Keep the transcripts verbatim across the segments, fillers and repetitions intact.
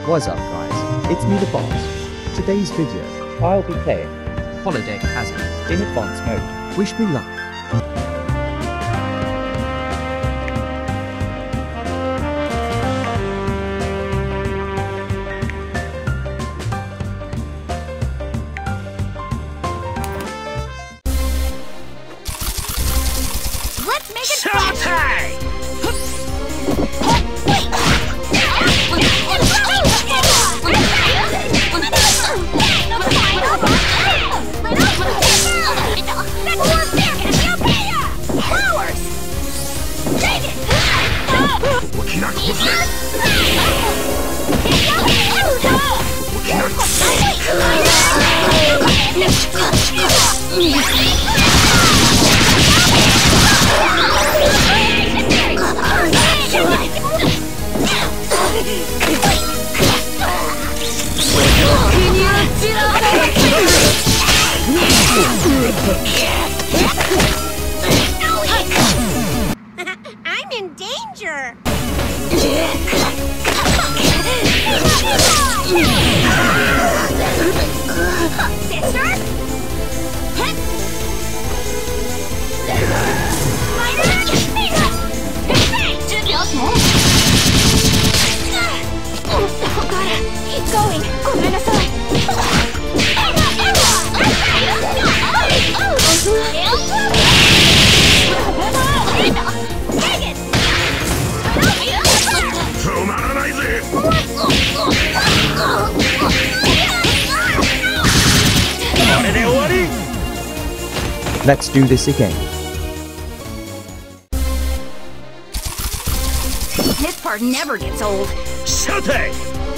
What's up guys, it's me the boss. Today's video, I'll be playing Holodeck Hazard in advanced mode. Wish me luck. Let's make it fun! I'm in danger! Sister? Keep going! Gomenasai! Let's do this again. This part never gets old. Shut it!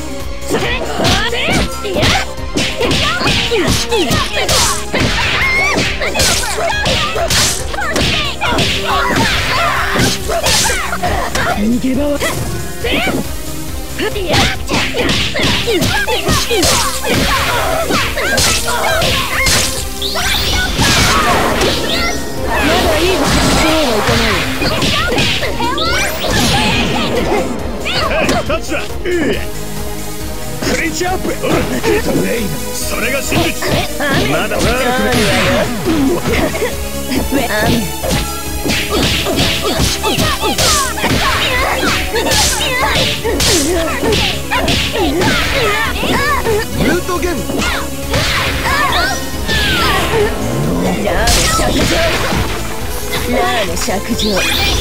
That's right. クリーチアップ。それが真実。まだ悪くないわよ。ルートゲン。ラーメン尺状。ラーメン尺状。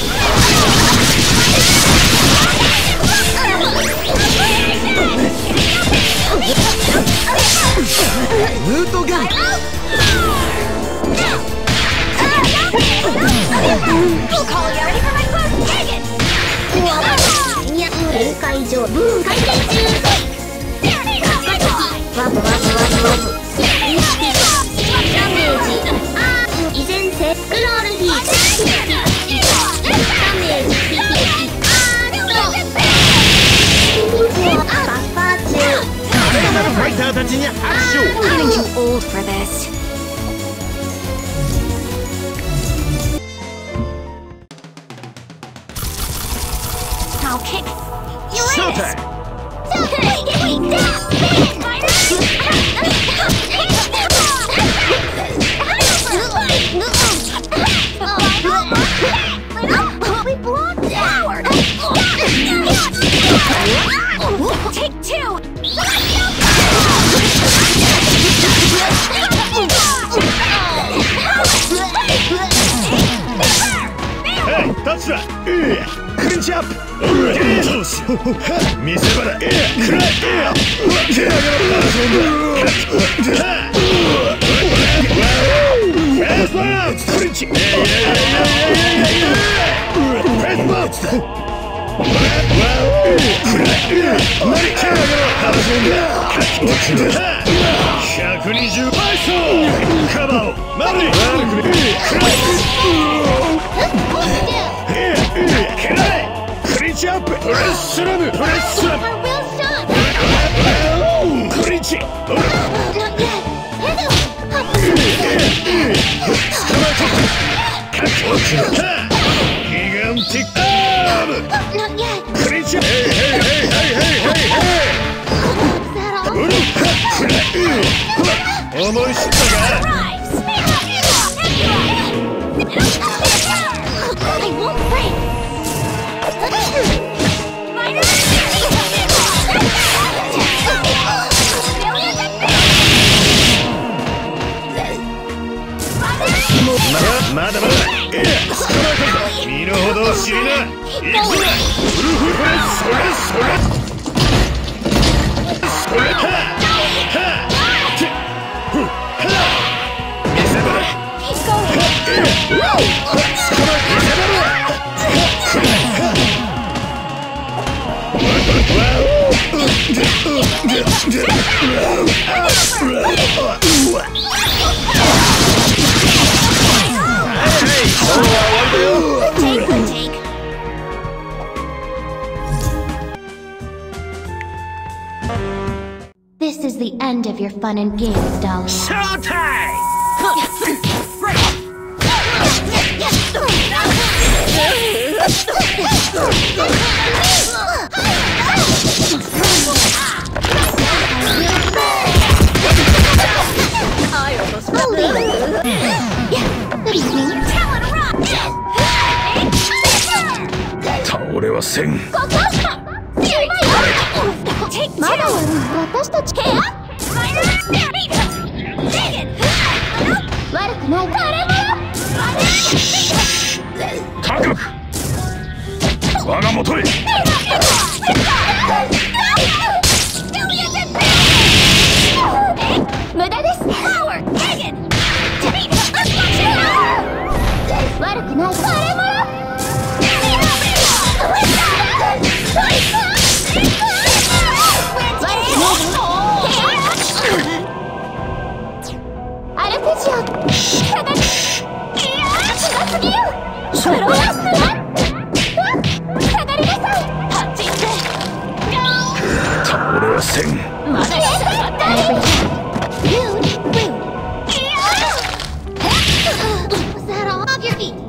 ルートガン。限界上部回転中。ワブワブワブワブ。ダメージ。依然性クロールヒート。ダメージ。バッファー中。ファイターたちに拍手を。I'm too old for this. I'll kick. Showtime. We blocked Howard. Take two. Hey, that's right. Clinch up. 見せ場だ。くらい。手上げろ。フェイスバーツ。クリンチ。フェイスバーツだ。くらい。何手上げろ。ひゃくにじゅうバイソー。カバーを。マリ。くらい。くらい。クリンチアップ。プレッスラム。プレッスラム。クリンチ。捕まえた。ギガンティックアーム。クリンチアップ。ヘイヘイヘイヘイヘイヘイ。 思い知ったか。 I won't break. まだまだ身の程を知りな。行くぞ。ウルフこれそれそれそれははてふは見せ場だ。 Take one take. This is the end of your fun and games, darling. Showtime! I almost fell in. Good evening. 俺はせん。 まだ私たちケア悪くない高く我が元へ。 無駄です。悪くないアルペジオ下がり近すぎるプロレス下がりなさいパチンって俺はせん。 まだ下がったルールルー Settle off your feet.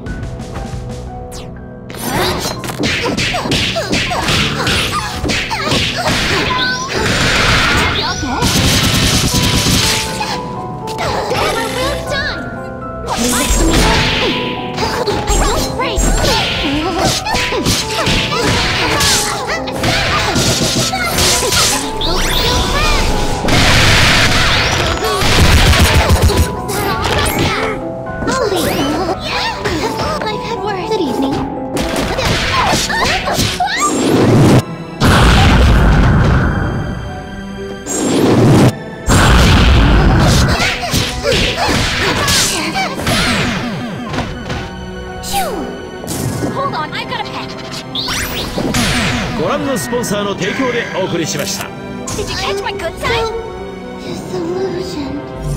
Hold on, I got a pet. ご覧のスポンサーの提供でお送りしました。 Did you catch my good side? Disillusioned.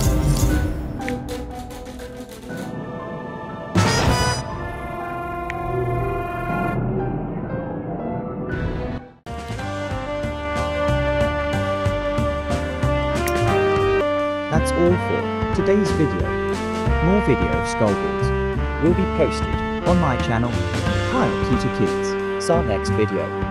That's all for today's video. More video of Skullballs will be posted on my channel, Kyle Cuter Kids. See you next video.